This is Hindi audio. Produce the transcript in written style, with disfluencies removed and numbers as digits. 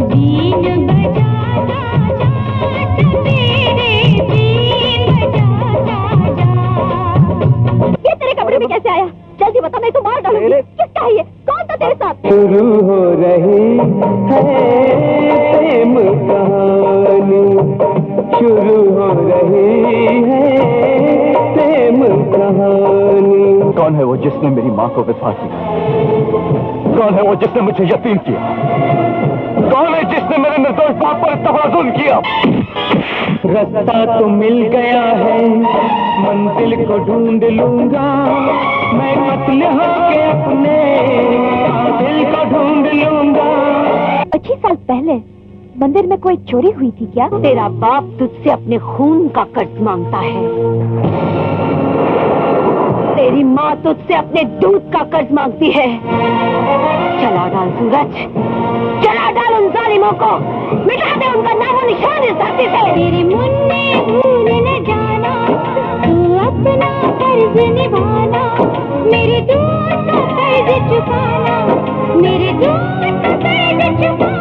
बीन बजाता जा सवेरे, बीन बजाता जा। ये तेरे कपड़े में कैसे आया? जल्दी बता, मैं तो मार डालूंगी। किसका है ये? कौन था तेरे साथ? शुरू हो रही है प्रेम कहानी, शुरू हो रही है प्रेम कहानी। कौन है वो जिसने मेरी माँ को विधवा किया? कौन है वो जिसने मुझे यतीम किया? कौन है जिसने मेरे निर्दोष बाप पर इतना जुल्म किया? रास्ता तो मिल गया है, मंजिल को ढूंढ लूंगा मैं, कत्ल होके अपने दिल को ढूंढ लूंगा। 25 साल पहले मंदिर में कोई चोरी हुई थी क्या? तेरा बाप तुझसे अपने खून का कर्ज मांगता है। तेरी माँ तुझसे अपने दूध का कर्ज मांगती है। चला डाल सूरज, चला डाल उन जालिमों को, मिटा दे उनका नामो निशान इस धरती से। तेरे मुन्ने भूल न जाना, तू अपना कर्ज निभाना, मेरे दूध का कर्ज चुकाना, मेरे दूध का कर्ज चुकाना।